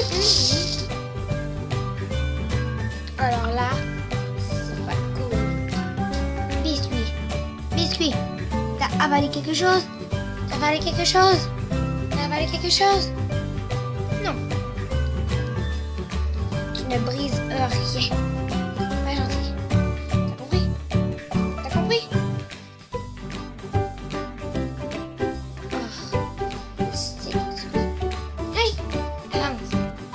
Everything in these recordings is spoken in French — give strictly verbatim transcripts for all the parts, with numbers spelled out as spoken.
Mhm. Alors là, c'est pas cool. Biscuit. Biscuit. T'as avalé quelque chose? T'as avalé quelque chose? T'as avalé quelque chose? Non. Tu ne brises rien. Pas gentil. T'as compris? T'as compris? Oh, c'est... Hey! Avance.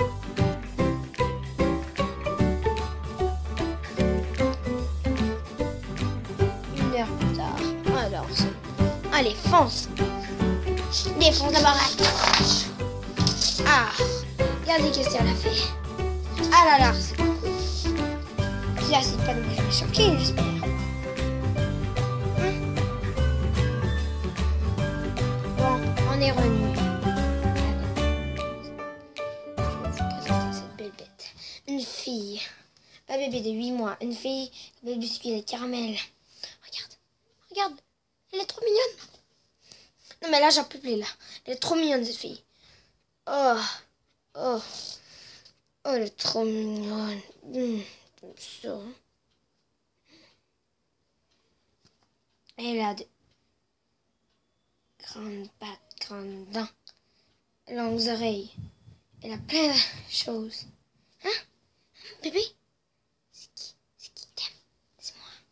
Une heure plus tard. Alors, c'est... Allez, fonce! Défonce la baraque! Ah! Regardez qu'est-ce qu'elle a fait. Ah là là, c'est pas cool. Là, c'est pas de moi choqué, j'espère. Hum. Bon, on est revenu. Je vais vous présenter cette belle bête. Une fille. Un bébé de huit mois. Une fille, un bébé biscuit de caramel. Regarde. Regarde. Elle est trop mignonne. Non, mais là, j'en peux plus, là. Elle est trop mignonne, cette fille. Oh. Oh. Oh, elle est trop mignonne. Mmh, ça. Elle a de grandes pattes, grandes dents, longues oreilles. Elle a plein de choses. Hein? Bébé? C'est qui? C'est qui t'aime? C'est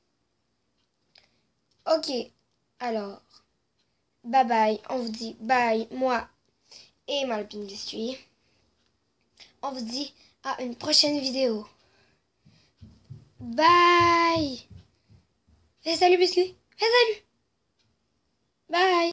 moi. Ok, alors. Bye bye. On vous dit bye, moi et ma copine Biscuit. On vous dit à une prochaine vidéo. Bye. Fais salut Biscuit. Fais salut. Bye.